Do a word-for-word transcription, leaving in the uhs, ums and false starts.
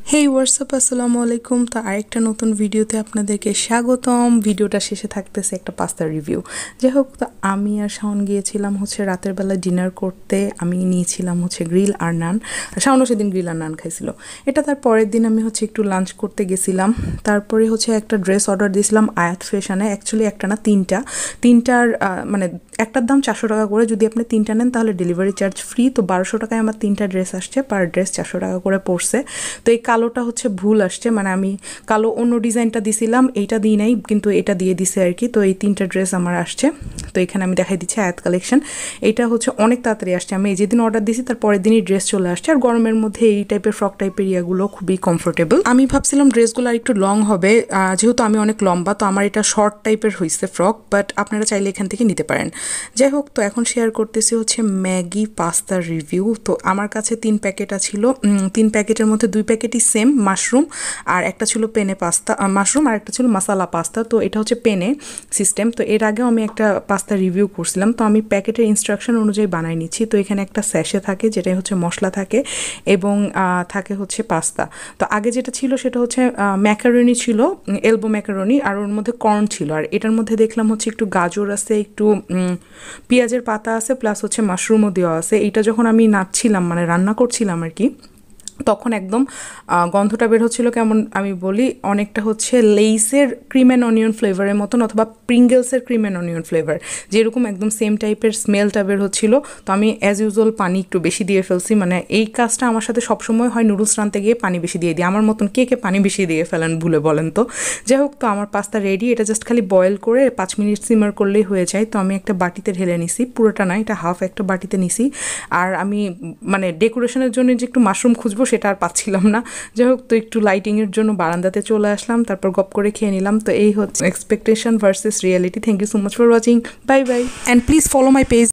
হেই WhatsApp আসসালামু আলাইকুম। তো আরেকটা নতুন ভিডিওতে আপনাদেরকে স্বাগতম। ভিডিওটা শেষে থাকতেছে একটা পাস্তার রিভিউ। যাই হোক, তো আমি আর শাওন গিয়েছিলাম হচ্ছে রাতের বেলা ডিনার করতে। আমি নিয়েছিলাম হচ্ছে গ্রিল আর নান, শাওনও সেদিন গ্রিল আর নান খাইছিল। এটা তার পরের দিন আমি হচ্ছে একটু লাঞ্চ করতে গেছিলাম। তারপরে হচ্ছে একটা ড্রেস অর্ডার দিয়েছিলাম আয়াত ফ্যাশনে। অ্যাকচুয়ালি একটা না তিনটা তিনটার মানে একটার দাম চারশো টাকা করে। যদি আপনি তিনটা নেন তাহলে ডেলিভারি চার্জ ফ্রি। তো বারোশো টাকায় আমার তিনটা ড্রেস আসছে, পার ড্রেস চারশো টাকা করে পড়ছে। তো এই কালোটা হচ্ছে ভুল আসছে, মানে আমি কালো অন্য ডিজাইনটা দিছিলাম, এইটা দিই নাই, কিন্তু এটা দিয়ে দিছে আর কি। তো এই তিনটা ড্রেস আমার আসছে। তো এখানে আমি দেখাই দিচ্ছি আয়াত কালেকশন। এইটা হচ্ছে অনেক তাড়াতাড়ি আসছে, আমি এই যেদিন অর্ডার দিয়েছি তার পরের দিনই ড্রেস চলে আসছে। আর গরমের মধ্যে এই টাইপের ফ্রক টাইপের ইয়াগুলো খুবই কমফোর্টেবল। আমি ভাবছিলাম ড্রেসগুলো আর একটু লং হবে, যেহেতু আমি অনেক লম্বা, তো আমার এটা শর্ট টাইপের হয়েছে ফ্রক, বাট আপনারা চাইলে এখান থেকে নিতে পারেন। যাই হোক, তো এখন শেয়ার করতেছি হচ্ছে ম্যাগি পাস্তার রিভিউ। তো আমার কাছে তিন প্যাকেট ছিল, তিন প্যাকেটের মধ্যে দুই প্যাকেটই সেম মাশরুম, আর একটা ছিল পেনে পাস্তা মাশরুম, আর একটা ছিল মশালা পাস্তা। তো এটা হচ্ছে পেনে সিস্টেম। তো এর আগেও আমি একটা পাস্তা রিভিউ করছিলাম, তো আমি প্যাকেটের ইনস্ট্রাকশন অনুযায়ী বানাই নিচ্ছি। তো এখানে একটা স্যাশে থাকে, যেটাই হচ্ছে মশলা থাকে, এবং থাকে হচ্ছে পাস্তা। তো আগে যেটা ছিল সেটা হচ্ছে ম্যাকারনি ছিল, এলবো ম্যাকারনি, আর ওর মধ্যে কর্ন ছিল। আর এটার মধ্যে দেখলাম হচ্ছে একটু গাজর আছে, একটু পেঁয়াজের পাতা আছে, প্লাস হচ্ছে মাশরুমও দেওয়া আছে। এইটা যখন আমি নাড়ছিলাম, মানে রান্না করছিলাম আর কি, তখন একদম গন্ধটা বের হচ্ছিল কেমন আমি বলি, অনেকটা হচ্ছে লেইসের ক্রিম অ্যান্ড অনিয়ন ফ্লেভারের মতন, অথবা প্রিঙ্গলসের ক্রিম অ্যান্ড অনিয়ন ফ্লেভার, যেরকম একদম সেম টাইপের স্মেলটা বের হচ্ছিল। তো আমি অ্যাজ ইউজুয়াল পানি একটু বেশি দিয়ে ফেলছি, মানে এই কাজটা আমার সাথে সবসময় হয়, নুডলস রানতে গিয়ে পানি বেশি দিয়ে দিই। আমার মতন কে কে পানি বেশি দিয়ে ফেলেন ভুলে বলেন তো। যাই হোক, তো আমার পাস্তা রেডি। এটা জাস্ট খালি বয়েল করে পাঁচ মিনিট সিমার করলেই হয়ে যায়। তো আমি একটা বাটিতে ঢেলে নিছি, পুরোটা না, এটা হাফ একটা বাটিতে নিছি। আর আমি মানে ডেকোরেশনের জন্য যে একটু মাশরুম খুঁজবো সেটা আর পাচ্ছিলাম না। যাই হোক, তো একটু লাইটিংয়ের জন্য বারান্দাতে চলে আসলাম, তারপর গপ করে খেয়ে নিলাম। তো এই হচ্ছে expectation versus reality. Thank you so much for watching, bye bye, and please follow my page.